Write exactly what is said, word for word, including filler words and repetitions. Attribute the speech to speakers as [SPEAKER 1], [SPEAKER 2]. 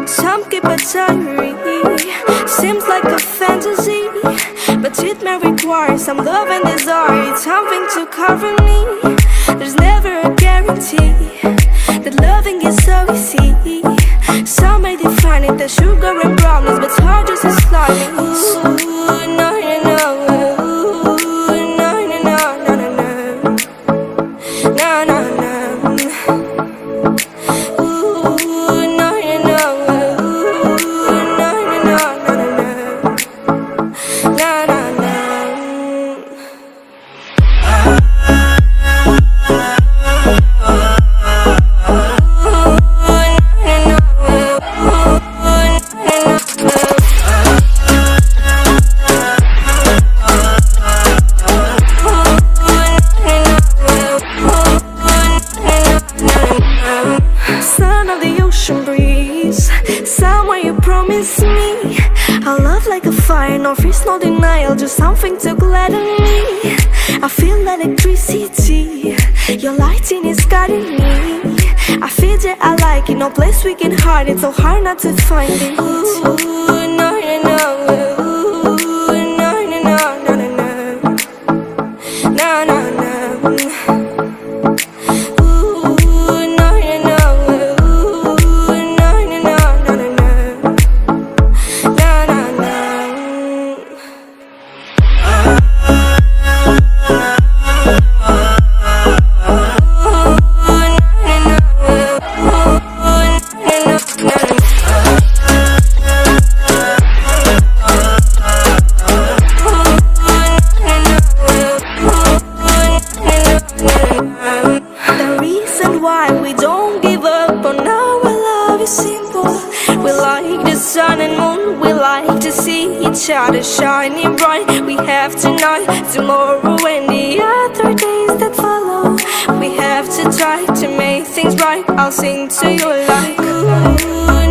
[SPEAKER 1] Some keep a diary, seems like a fantasy, but it may require some love and desire, something to cover me. There's never a guarantee that loving is so easy. Some may define it as sugar and brownies, but hard just as slimy. Ooh, no, no, no. Ooh, no, no, no, no, no, no. No, no, no. Somewhere you promise me a love like a fire, no freeze, no denial, just something to gladden me. I feel electricity, your lighting is guiding me. I feel that I like it, no place we can hide it, so hard not to find it. Ooh, no, no, no. Ooh, no, no, no, no, no, no. No, no, no. Sun and moon, we like to see each other shining bright. We have tonight, tomorrow and the other days that follow. We have to try to make things right. I'll sing to you like ooh.